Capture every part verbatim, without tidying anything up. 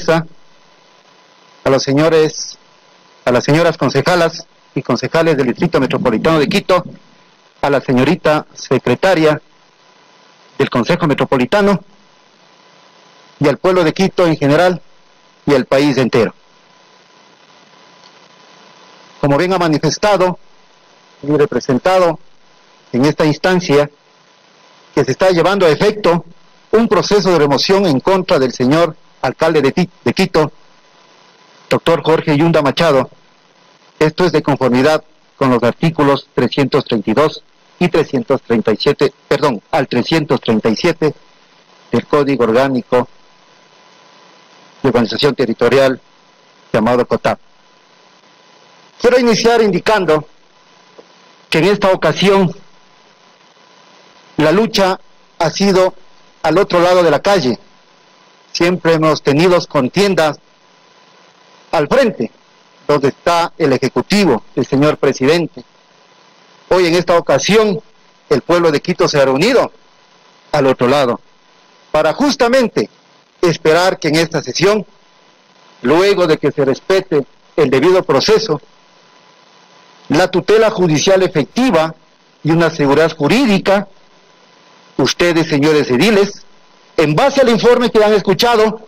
mesa, a los señores, a las señoras concejalas y concejales del Distrito Metropolitano de Quito, a la señorita secretaria del Consejo Metropolitano y al pueblo de Quito en general y al país entero. Como bien ha manifestado y representado en esta instancia, que se está llevando a efecto un proceso de remoción en contra del señor alcalde de, de Quito, doctor Jorge Yunda Machado. Esto es de conformidad con los artículos trescientos treinta y dos y trescientos treinta y siete, perdón, al trescientos treinta y siete del Código Orgánico de Organización Territorial llamado COTAP. Quiero iniciar indicando que en esta ocasión la lucha ha sido al otro lado de la calle. Siempre hemos tenido contiendas al frente, donde está el Ejecutivo, el señor presidente. Hoy en esta ocasión el pueblo de Quito se ha reunido al otro lado, para justamente esperar que en esta sesión, luego de que se respete el debido proceso, la tutela judicial efectiva y una seguridad jurídica, ustedes, señores ediles, en base al informe que han escuchado,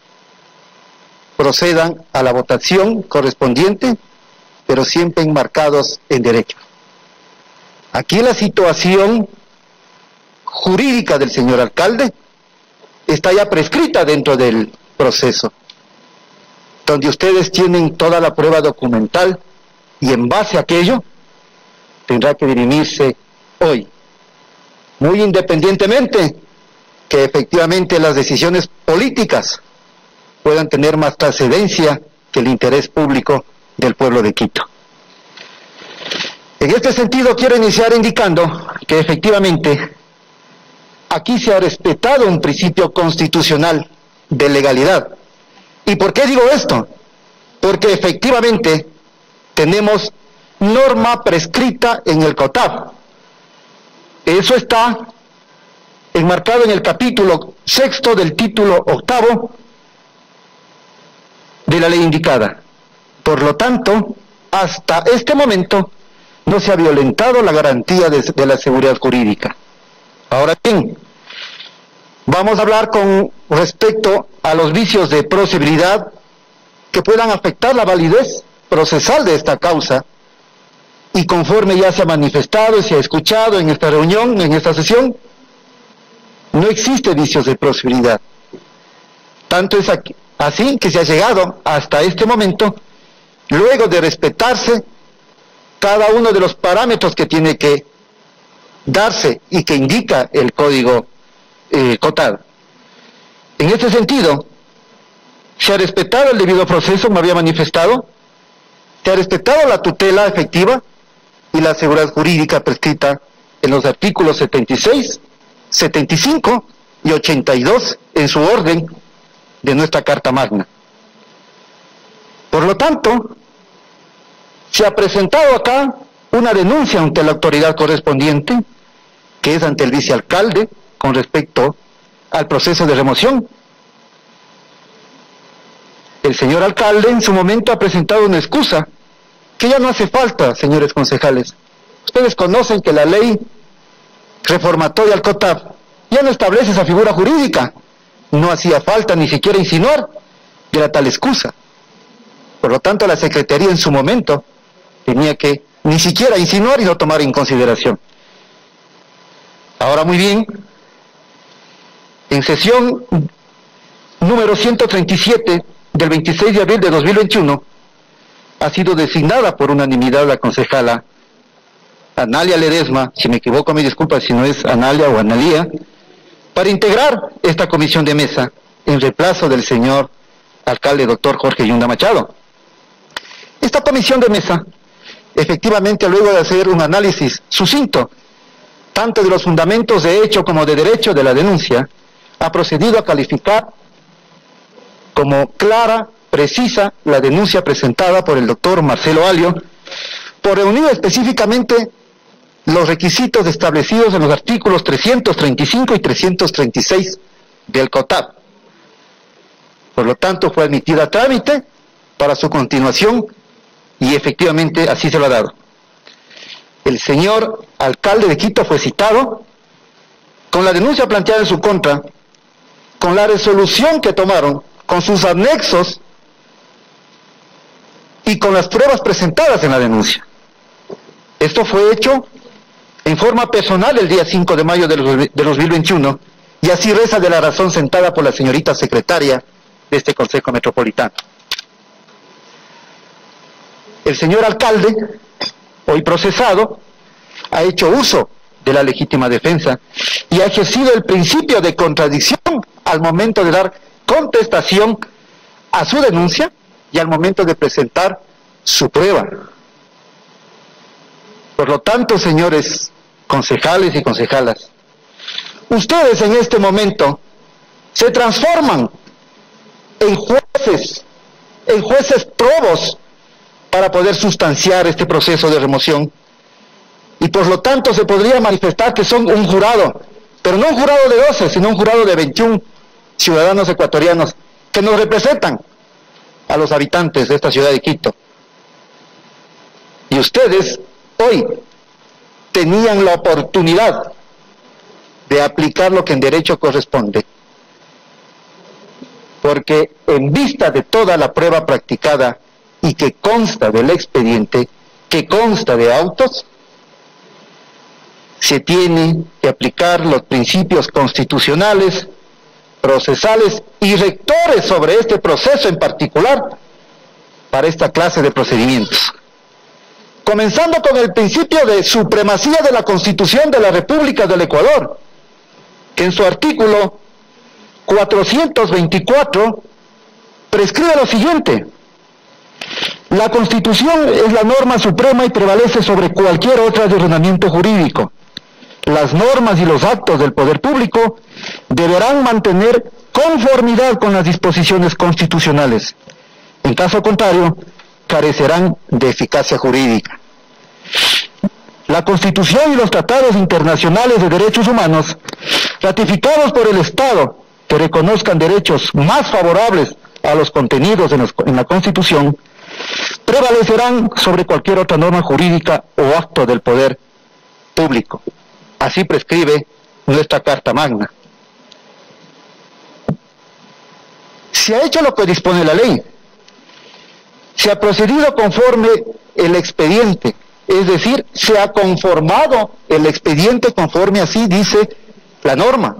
procedan a la votación correspondiente, pero siempre enmarcados en derecho. Aquí la situación jurídica del señor alcalde está ya prescrita dentro del proceso, donde ustedes tienen toda la prueba documental y en base a aquello tendrá que dirimirse hoy, muy independientemente que efectivamente las decisiones políticas puedan tener más trascendencia que el interés público del pueblo de Quito. En este sentido quiero iniciar indicando que efectivamente aquí se ha respetado un principio constitucional de legalidad. ¿Y por qué digo esto? Porque efectivamente tenemos norma prescrita en el COTAP. Eso está enmarcado en el capítulo sexto del título octavo de la ley indicada. Por lo tanto, hasta este momento no se ha violentado la garantía de, de la seguridad jurídica. Ahora bien, vamos a hablar con respecto a los vicios de procedibilidad que puedan afectar la validez procesal de esta causa, y conforme ya se ha manifestado y se ha escuchado en esta reunión, en esta sesión, no existe vicios de procedibilidad. Tanto es aquí, así que se ha llegado hasta este momento, luego de respetarse cada uno de los parámetros que tiene que darse y que indica el código eh, COTAP. En este sentido, se ha respetado el debido proceso, me había manifestado, se ha respetado la tutela efectiva y la seguridad jurídica prescrita en los artículos setenta y seis, setenta y cinco y ochenta y dos en su orden de nuestra Carta Magna. Por lo tanto, se ha presentado acá una denuncia ante la autoridad correspondiente, que es ante el vicealcalde, con respecto al proceso de remoción. El señor alcalde en su momento ha presentado una excusa, que ya no hace falta, señores concejales. Ustedes conocen que la ley reformatoria al COTAP ya no establece esa figura jurídica. No hacía falta ni siquiera insinuar de la tal excusa. Por lo tanto, la Secretaría en su momento tenía que ni siquiera insinuar y no tomar en consideración. Ahora muy bien, en sesión número ciento treinta y siete del veintiséis de abril de dos mil veintiuno, ha sido designada por unanimidad la concejala Analia Ledesma, si me equivoco me disculpa si no es Analia o Analía, para integrar esta comisión de mesa en reemplazo del señor alcalde doctor Jorge Yunda Machado. Esta comisión de mesa, efectivamente, luego de hacer un análisis sucinto, tanto de los fundamentos de hecho como de derecho de la denuncia, ha procedido a calificar como clara, precisa, la denuncia presentada por el doctor Marcelo Alio, por reunir específicamente los requisitos establecidos en los artículos trescientos treinta y cinco y trescientos treinta y seis del COTAP. Por lo tanto, fue admitida a trámite para su continuación y efectivamente así se lo ha dado. El señor alcalde de Quito fue citado con la denuncia planteada en su contra, con la resolución que tomaron, con sus anexos y con las pruebas presentadas en la denuncia. Esto fue hecho en forma personal el día cinco de mayo de dos mil veintiuno, y así reza de la razón sentada por la señorita secretaria de este Consejo Metropolitano. El señor alcalde, hoy procesado, ha hecho uso de la legítima defensa y ha ejercido el principio de contradicción al momento de dar contestación a su denuncia y al momento de presentar su prueba. Por lo tanto, señores concejales y concejalas, ustedes en este momento se transforman en jueces, en jueces probos para poder sustanciar este proceso de remoción, y por lo tanto se podría manifestar que son un jurado, pero no un jurado de doce, sino un jurado de veintiún ciudadanos ecuatorianos que nos representan a los habitantes de esta ciudad de Quito. Y ustedes hoy tenían la oportunidad de aplicar lo que en derecho corresponde, porque en vista de toda la prueba practicada y que consta del expediente, que consta de autos, se tiene que aplicar los principios constitucionales, procesales y rectores sobre este proceso en particular para esta clase de procedimientos. Comenzando con el principio de supremacía de la Constitución de la República del Ecuador, que en su artículo cuatrocientos veinticuatro prescribe lo siguiente: la Constitución es la norma suprema y prevalece sobre cualquier otra de ordenamiento jurídico. Las normas y los actos del poder público deberán mantener conformidad con las disposiciones constitucionales. En caso contrario, carecerán de eficacia jurídica. La Constitución y los tratados internacionales de derechos humanos, ratificados por el Estado, que reconozcan derechos más favorables a los contenidos en, los, en la Constitución, prevalecerán sobre cualquier otra norma jurídica o acto del poder público. Así prescribe nuestra Carta Magna. Se ha hecho lo que dispone la ley. Se ha procedido conforme el expediente, es decir, se ha conformado el expediente conforme así dice la norma.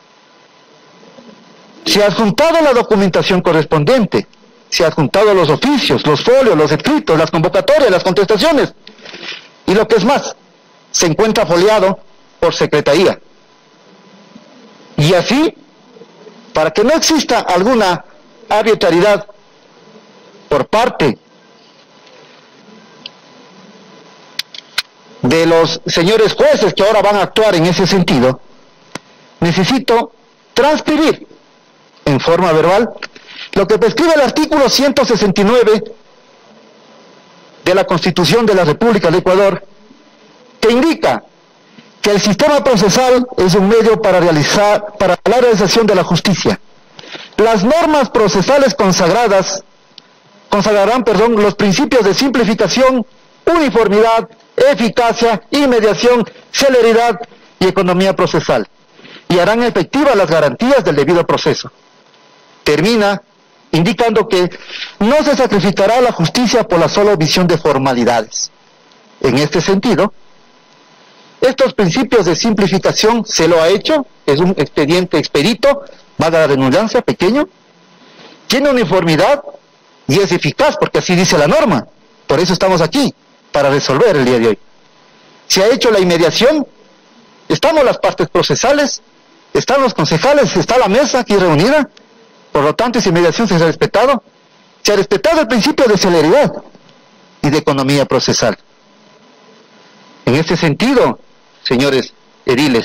Se ha adjuntado la documentación correspondiente, se ha adjuntado los oficios, los folios, los escritos, las convocatorias, las contestaciones, y lo que es más, se encuentra foliado por secretaría. Y así, para que no exista alguna arbitrariedad por parte de los señores jueces que ahora van a actuar en ese sentido, necesito transcribir en forma verbal lo que prescribe el artículo ciento sesenta y nueve de la Constitución de la República de Ecuador, que indica que el sistema procesal es un medio para realizar, para la realización de la justicia. Las normas procesales consagradas, consagrarán, perdón, los principios de simplificación, uniformidad, eficacia, inmediación, celeridad y economía procesal, y harán efectivas las garantías del debido proceso. Termina indicando que no se sacrificará la justicia por la sola visión de formalidades. En este sentido, estos principios de simplificación se lo ha hecho, es un expediente expedito, valga la redundancia, pequeño, tiene uniformidad y es eficaz porque así dice la norma. Por eso estamos aquí, para resolver el día de hoy. Se ha hecho la inmediación, estamos las partes procesales, están los concejales, está la mesa aquí reunida, por lo tanto esa inmediación se ha respetado, se ha respetado el principio de celeridad y de economía procesal. En este sentido, señores ediles,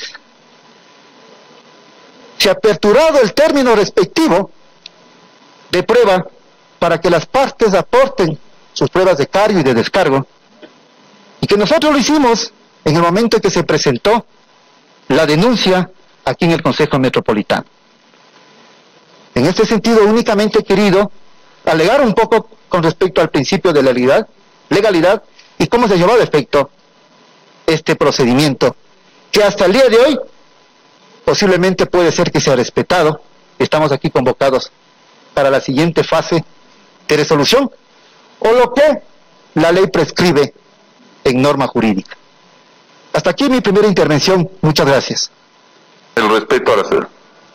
se ha aperturado el término respectivo de prueba para que las partes aporten sus pruebas de cargo y de descargo, y que nosotros lo hicimos en el momento en que se presentó la denuncia aquí en el Consejo Metropolitano. En este sentido, únicamente he querido alegar un poco con respecto al principio de legalidad, legalidad y cómo se llevó a efecto este procedimiento, que hasta el día de hoy posiblemente puede ser que sea respetado. Estamos aquí convocados para la siguiente fase de resolución, o lo que la ley prescribe en norma jurídica. Hasta aquí mi primera intervención. Muchas gracias. El respeto a la ciudad.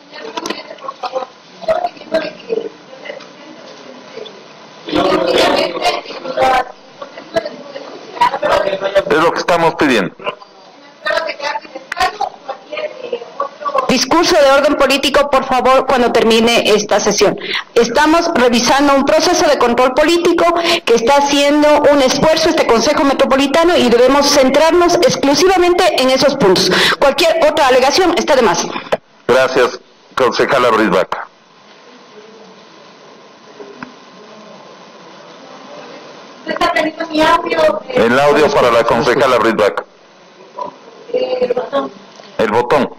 Es lo que estamos pidiendo. Discurso de orden político, por favor, cuando termine esta sesión. Estamos revisando un proceso de control político que está haciendo un esfuerzo este Consejo Metropolitano y debemos centrarnos exclusivamente en esos puntos. Cualquier otra alegación está de más. Gracias, concejala Brisbaca. El audio para la concejala Brisbaca. El botón. El botón.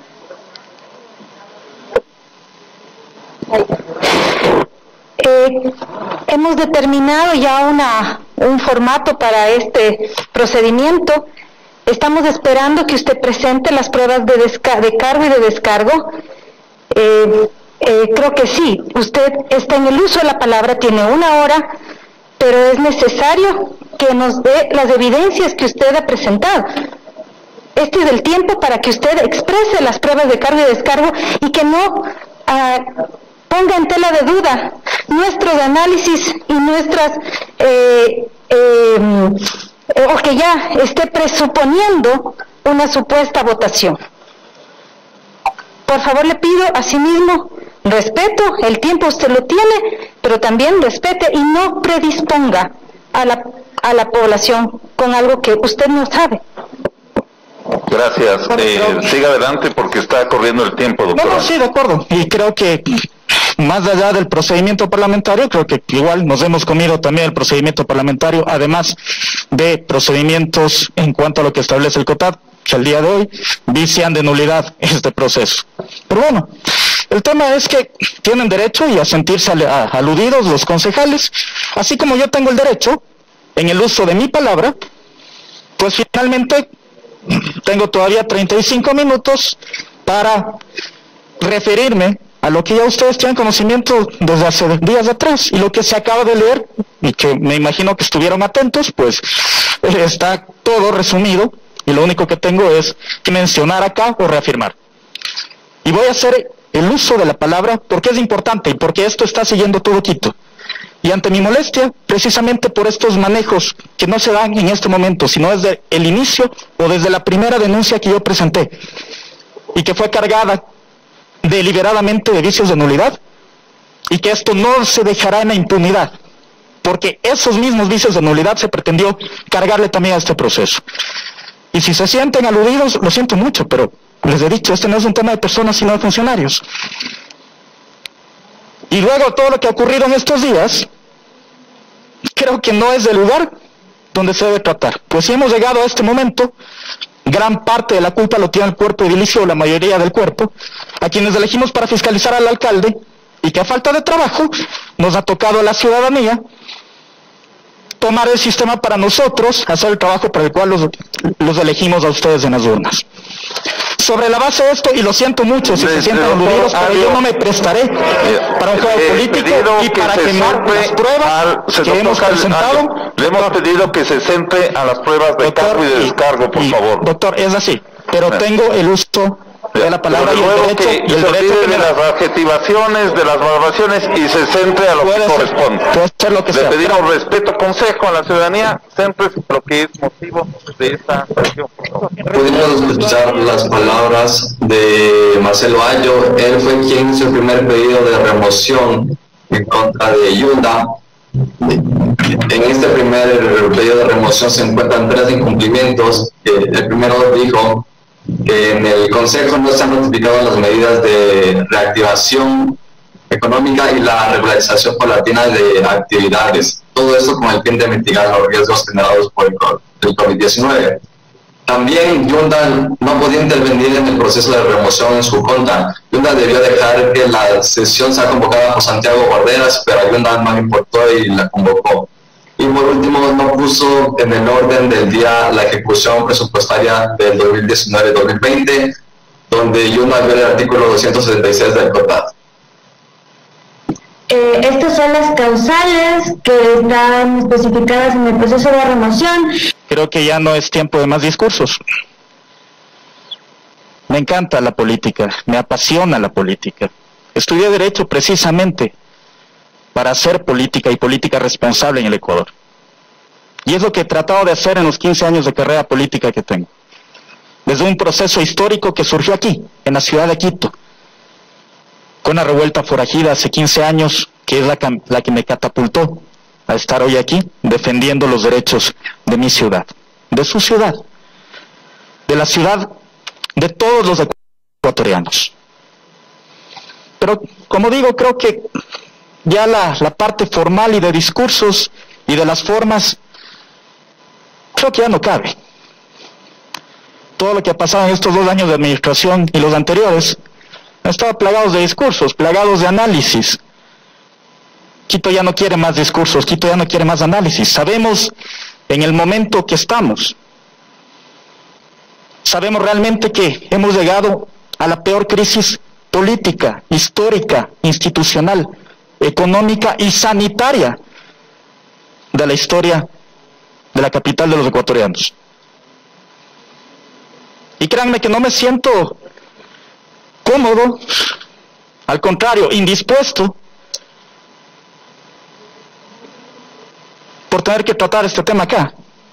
Eh, hemos determinado ya una, un formato para este procedimiento. Estamos esperando que usted presente las pruebas de, desca de cargo y de descargo. Eh, eh, creo que sí, usted está en el uso de la palabra, tiene una hora, pero es necesario que nos dé las evidencias que usted ha presentado. Este es el tiempo para que usted exprese las pruebas de cargo y descargo y que no uh, ponga en tela de duda nuestros análisis y nuestras, eh, eh, o que ya esté presuponiendo una supuesta votación. Por favor, le pido asimismo respeto, el tiempo usted lo tiene, pero también respete y no predisponga a la, a la población con algo que usted no sabe. Gracias. Eh, siga adelante porque está corriendo el tiempo, doctora. No, sí, de acuerdo. Y creo que más allá del procedimiento parlamentario, creo que igual nos hemos comido también el procedimiento parlamentario, además de procedimientos en cuanto a lo que establece el COTAD, que al día de hoy vician de nulidad este proceso. Pero bueno, el tema es que tienen derecho y a sentirse aludidos los concejales, así como yo tengo el derecho, en el uso de mi palabra, pues finalmente tengo todavía treinta y cinco minutos para referirme a lo que ya ustedes tienen conocimiento desde hace días atrás, y lo que se acaba de leer, y que me imagino que estuvieron atentos, pues está todo resumido, y lo único que tengo es que mencionar acá o reafirmar. Y voy a hacer el uso de la palabra porque es importante y porque esto está siguiendo todo Quito. Y ante mi molestia, precisamente por estos manejos que no se dan en este momento, sino desde el inicio o desde la primera denuncia que yo presenté, y que fue cargada deliberadamente de vicios de nulidad, y que esto no se dejará en la impunidad, porque esos mismos vicios de nulidad se pretendió cargarle también a este proceso. Y si se sienten aludidos, lo siento mucho, pero les he dicho, este no es un tema de personas sino de funcionarios. Y luego todo lo que ha ocurrido en estos días, creo que no es el lugar donde se debe tratar. Pues si hemos llegado a este momento, gran parte de la culpa lo tiene el cuerpo edilicio, o la mayoría del cuerpo, a quienes elegimos para fiscalizar al alcalde, y que a falta de trabajo nos ha tocado a la ciudadanía tomar el sistema para nosotros, hacer el trabajo para el cual los, los elegimos a ustedes en las urnas. Sobre la base de esto, y lo siento mucho si se sienten aludidos, pero yo no me prestaré para un juego político y para quemar las pruebas que hemos presentado. Le hemos pedido que se centre a las pruebas de cargo y de descargo, por favor. Doctor, es así, pero tengo el uso de la palabra y el derecho, que y el se derecho olvide que de las adjetivaciones, de las valoraciones y se centre a lo que corresponde. Puede ser lo que Le sea. pedimos respeto, consejo a la ciudadanía, centre lo que es motivo de esta sesión. Pudimos escuchar las palabras de Marcelo Ayo. Él fue quien hizo el primer pedido de remoción en contra de Yunda. En este primer pedido de remoción se encuentran tres incumplimientos. El primero dijo que en el Consejo no se han notificado las medidas de reactivación económica y la regularización paulatina de actividades. Todo esto con el fin de mitigar los riesgos generados por el COVID diecinueve. También Yunda no podía intervenir en el proceso de remoción en su contra. Yunda debió dejar que la sesión sea convocada por Santiago Guarderas, pero a Yunda no le importó y la convocó. Y por último, no puso en el orden del día la ejecución presupuestaria del dos mil diecinueve dos mil veinte, donde Yunda vio el artículo doscientos setenta y seis del COTAD. Eh, estas son las causales que están especificadas en el proceso de remoción. Creo que ya no es tiempo de más discursos. Me encanta la política, me apasiona la política. Estudié Derecho precisamente para hacer política y política responsable en el Ecuador. Y es lo que he tratado de hacer en los quince años de carrera política que tengo. Desde un proceso histórico que surgió aquí, en la ciudad de Quito, con una revuelta forajida hace quince años, que es la, la que me catapultó a estar hoy aquí, defendiendo los derechos de mi ciudad, de su ciudad, de la ciudad de todos los ecuatorianos. Pero, como digo, creo que ya la, la parte formal y de discursos y de las formas, creo que ya no cabe. Todo lo que ha pasado en estos dos años de administración y los anteriores, han estado plagados de discursos, plagados de análisis. Quito ya no quiere más discursos, Quito ya no quiere más análisis. Sabemos en el momento que estamos. Sabemos realmente que hemos llegado a la peor crisis política, histórica, institucional, económica y sanitaria de la historia de la capital de los ecuatorianos. Y créanme que no me siento cómodo, al contrario, indispuesto por tener que tratar este tema acá.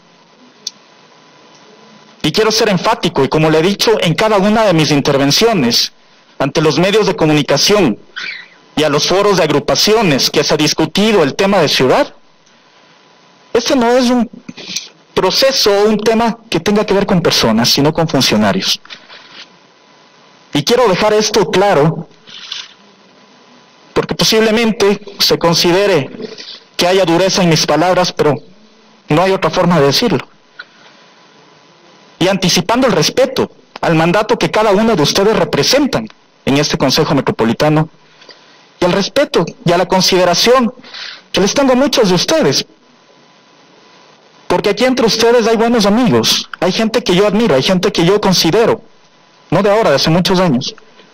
Y quiero ser enfático, y como le he dicho en cada una de mis intervenciones, ante los medios de comunicación y a los foros de agrupaciones que se ha discutido el tema de ciudad, este no es un proceso o un tema que tenga que ver con personas, sino con funcionarios. Y quiero dejar esto claro, porque posiblemente se considere que haya dureza en mis palabras, pero no hay otra forma de decirlo. Y anticipando el respeto al mandato que cada uno de ustedes representan en este Consejo Metropolitano, y el respeto y a la consideración que les tengo a muchos de ustedes, porque aquí entre ustedes hay buenos amigos, hay gente que yo admiro, hay gente que yo considero, no de ahora, de hace muchos años.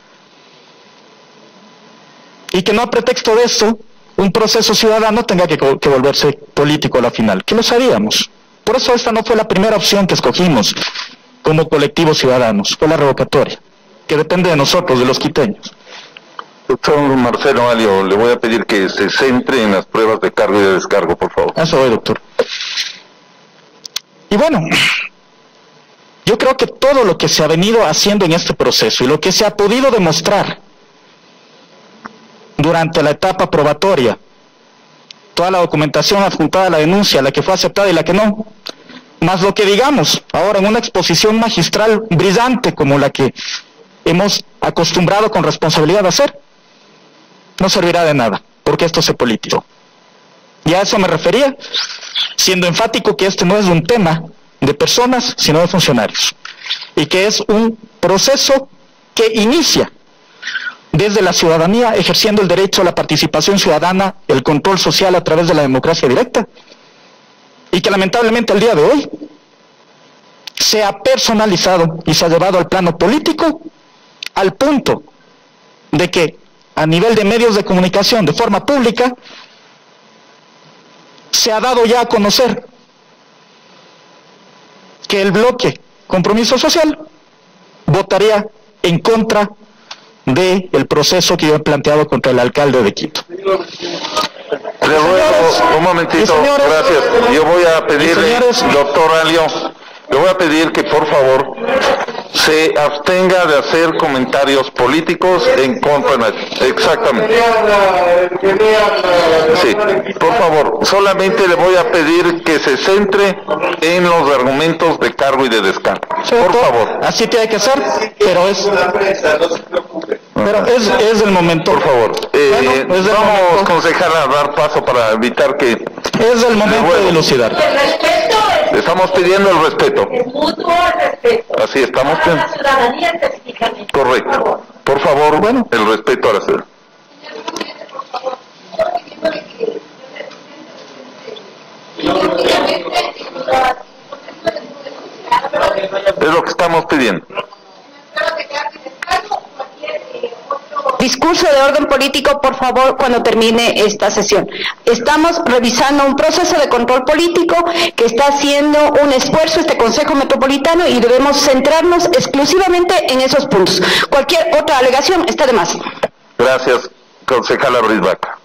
Y que no a pretexto de esto, un proceso ciudadano tenga que, que volverse político a la final, que lo sabíamos. Por eso esta no fue la primera opción que escogimos como colectivos ciudadanos, fue la revocatoria, que depende de nosotros, de los quiteños. Doctor Marcelo Alio, le voy a pedir que se centre en las pruebas de cargo y de descargo, por favor. Eso voy, doctor. Y bueno, yo creo que todo lo que se ha venido haciendo en este proceso y lo que se ha podido demostrar durante la etapa probatoria, toda la documentación adjuntada a la denuncia, la que fue aceptada y la que no, más lo que digamos ahora en una exposición magistral brillante como la que hemos acostumbrado con responsabilidad a hacer, no servirá de nada, porque esto se politizó. Y a eso me refería, siendo enfático que este no es un tema de personas, sino de funcionarios, y que es un proceso que inicia desde la ciudadanía, ejerciendo el derecho a la participación ciudadana, el control social a través de la democracia directa, y que lamentablemente al día de hoy se ha personalizado y se ha llevado al plano político, al punto de que a nivel de medios de comunicación de forma pública se ha dado ya a conocer que el bloque Compromiso Social votaría en contra del proceso que yo he planteado contra el alcalde de Quito. Le ruego, un momentito, señores, gracias. Yo voy a pedirle, señores, doctor Alio, le voy a pedir que por favor se abstenga de hacer comentarios políticos en contra de... Exactamente. Sí, por favor, solamente le voy a pedir que se centre en los argumentos de cargo y de descargo. Por favor. Así tiene que ser, pero es... Pero es, es el momento. Por favor. Eh, bueno, es el vamos, momento. concejal, a dar paso para evitar que Es el momento de velocidad. El respeto es... Estamos pidiendo el respeto. Es mutuo el respeto. Así estamos Para la pidiendo. ciudadanía específicamente. Correcto. Por favor, Bueno. el respeto a la ciudadanía. Es lo que estamos pidiendo. Discurso de orden político, por favor, cuando termine esta sesión. Estamos revisando un proceso de control político que está haciendo un esfuerzo este Consejo Metropolitano y debemos centrarnos exclusivamente en esos puntos. Cualquier otra alegación está de más. Gracias, concejala Brisbaca.